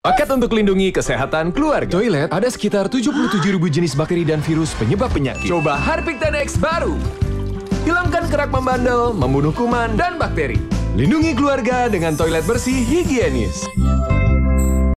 Paket untuk lindungi kesehatan keluarga. Toilet ada sekitar 77.000 jenis bakteri dan virus penyebab penyakit. Coba Harpic 10X baru. Hilangkan kerak membandel, membunuh kuman dan bakteri. Lindungi keluarga dengan toilet bersih higienis.